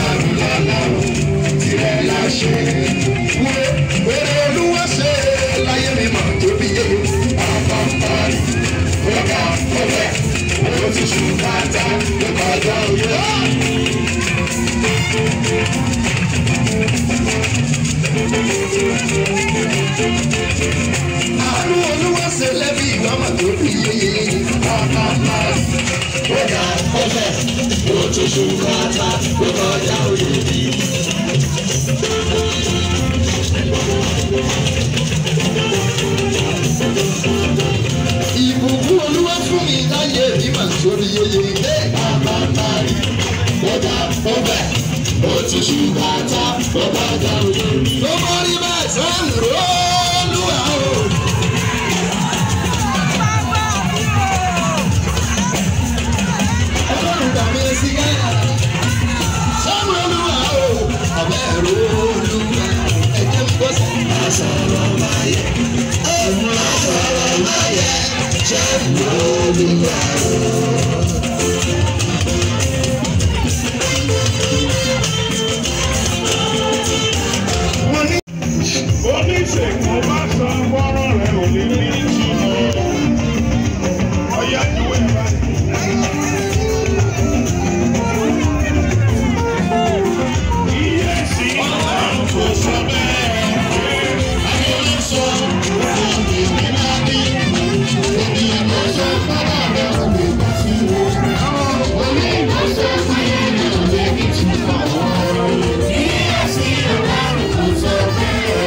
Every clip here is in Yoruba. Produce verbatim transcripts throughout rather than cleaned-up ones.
Ìbùkún Olúwa fún mi láyé mi máa sórí yeye. Bọ́dà bọ́bẹ̀, ó ti ṣùgbọ́n ata, bọ́bá dá òye. Tó bá rí bẹ́ẹ̀ sàn ró Olúwa o. Ọlọ́run gbà mí sí gáyà. Sàn Olúwa o. Ọbẹ̀ ró Olúwa. Ẹ̀jẹ̀ ń bọ́ sí. Àṣàrò máa yẹ. Àṣàrò máa yẹ. Ṣé Olúwa o. Oníṣègùn bá sọ wọ́rọ̀ rẹ̀ ò lè ní ìtumọ̀. Ọ̀yá ìwé báyìí. Iye sí ọ̀run kò sọ bẹ́ẹ̀. Ayé ló sọ fún mi nígbà bí. Èmi kò sọ fọ́nà rẹ̀ ò lè bá sí wo. Omi kò sọ fún mi ò lè ní ìtumọ̀. Iye sí ọ̀run kò sọ bẹ́ẹ̀.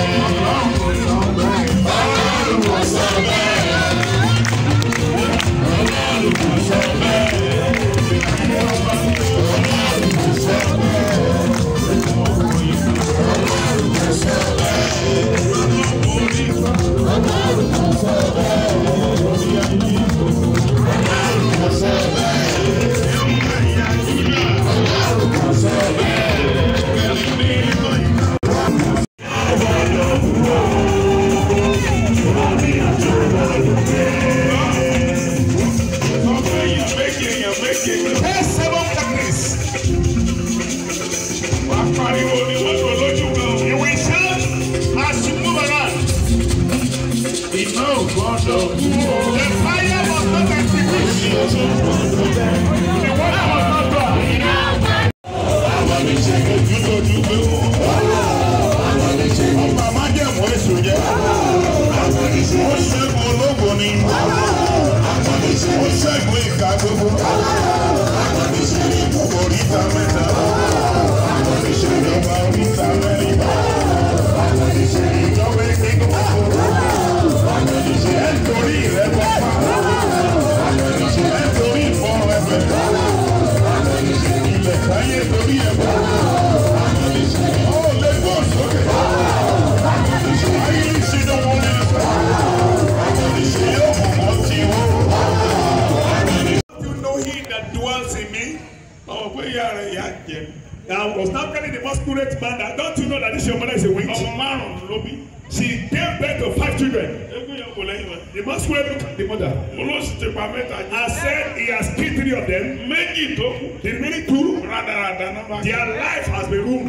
I was not telling the masquerade man that don't you know that this your mother is a witch? She gave birth to five children. The masquerade looked at the mother. I said he has killed three of them. The remaining two, their life has been ruined.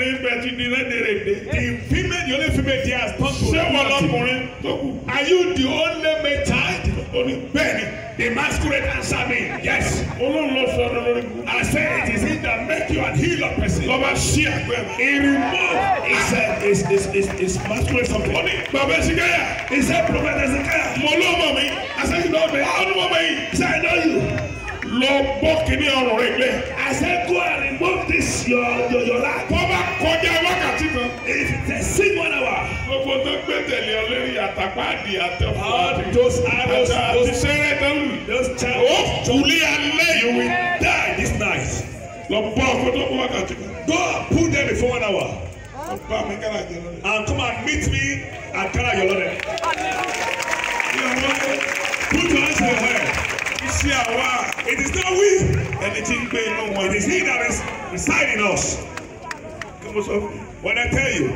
The female, the only female there has turned to. Are you the only male child? Benny. The masquerade answered me, yes. I said it is he that make you and heal a person. He removed his, his, his, his, his masquerade something. He said, Prophet Ezekiel, I said, you know me. How do you know me? He said, I know you. I said, go and remove this, your, your, your life. If it's a sing one hour. All those arrows, those, those child, you will die this night. Go and put them before one hour. And come and meet me at Kana Yolode. Put your hands in your head. It is not we. Anything pay no one. It is he that is residing in us. When I tell you,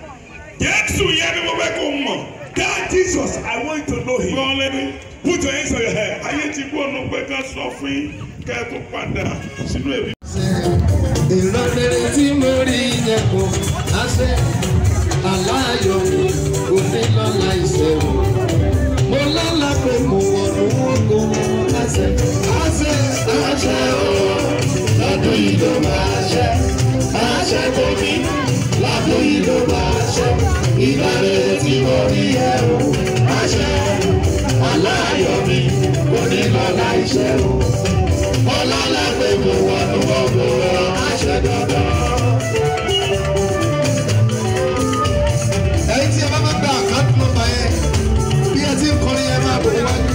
that Jesus, I want you to know him. Put your hands on your head. I want you to know ìran rere tí mo rí yẹn kò àṣẹ aláyọ̀ mi kò ní lọ́la ìṣẹ̀wò mo lọ́la pé mo wọ̀nù ògo àṣẹ àṣẹ àṣẹ o lọ́dún yìí ló máa ṣẹ àṣẹ kò ní lọ́dún yìí ló máa ṣẹ ìran rere tí mo rí yẹn o àṣẹ aláyọ̀ mi kò ní lọ́la ìṣẹ̀wò mo lọ́la pé mo wọ̀nù ògo àṣẹ dandan. Ẹ̀yin tí ẹ bá máa gba àkáǹtì nọ́mbà yẹn bí ẹ ti ń kọrin yẹn máa bọ̀ wájú.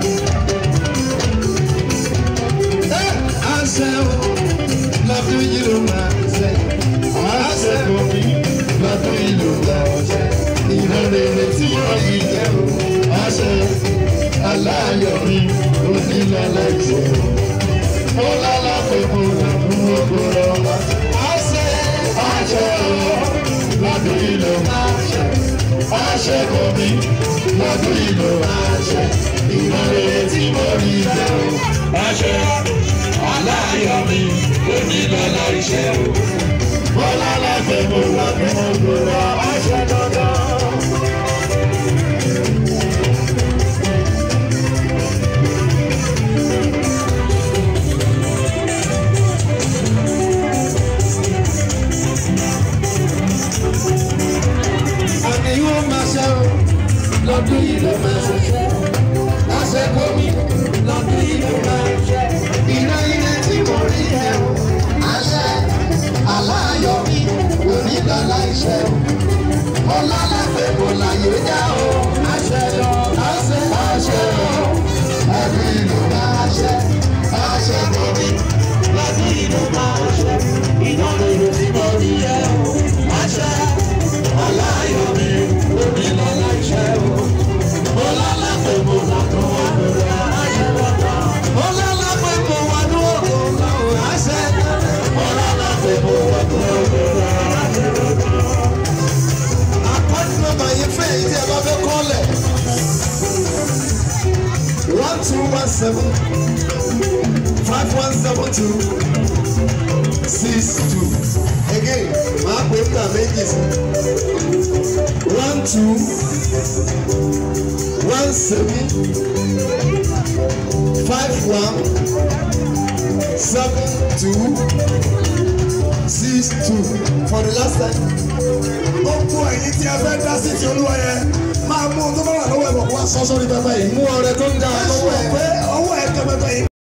Ẹ àṣẹ o lọ́dún yìí ló máa ṣẹ àṣẹ kò mí lọ́dún yìí ló máa ṣẹ ìran rere tí wọ́n yí jẹ́ o àṣẹ aláyọ̀ mi ò ní lọ́la ìṣẹ́ o. Mo lálá pé mo lọ́dún ògo lọ àṣẹ àṣẹ o lọ́dún yìí ló máa ṣẹ àṣẹ kò mí lọ́dún yìí ló máa ṣẹ ìran rere tí mo rí jẹ́ o àṣẹ aláyọ̀ mi ò ní lọ́la ìṣẹ́ o. Mo lálá pé mo lọ́dún ògo lọ àṣẹ dandan. Lọ́dún yìí ló máa ṣe àṣẹ kò mí lọ́dún yìí ló máa ṣe ìran ire tí mo rí ẹ o àṣẹ aláyọ̀ mi kò ní lọ́la ìṣẹ́ o mo lálẹ́ pé mo láyé dá o àṣẹ lọ àṣẹ àṣẹ o lọ́dún yìí ló máa ṣe àṣẹ kò mí lọ́dún yìí ló máa ṣe ìran ire tí mo rí ẹ o àṣẹ aláyọ̀ mi kò ní lọ́la ìṣẹ́ o. One two one seven five one seven two six two. Again, máa pè é méjì sí. One two one seven five one seven two six two. For the last time. Ó kú ẹ̀yin tí a fẹ́ dá sí ti Olúwa yẹn máa mú un tó bá wà lọ́wọ́ ẹ̀bùn wá sọ́sọ́ ní pẹpẹ yìí. Mú ọrẹ tó ń dá lọ́wọ́ ẹ̀. Ọwọ́ ẹ̀ kẹ́ pẹpẹ yìí.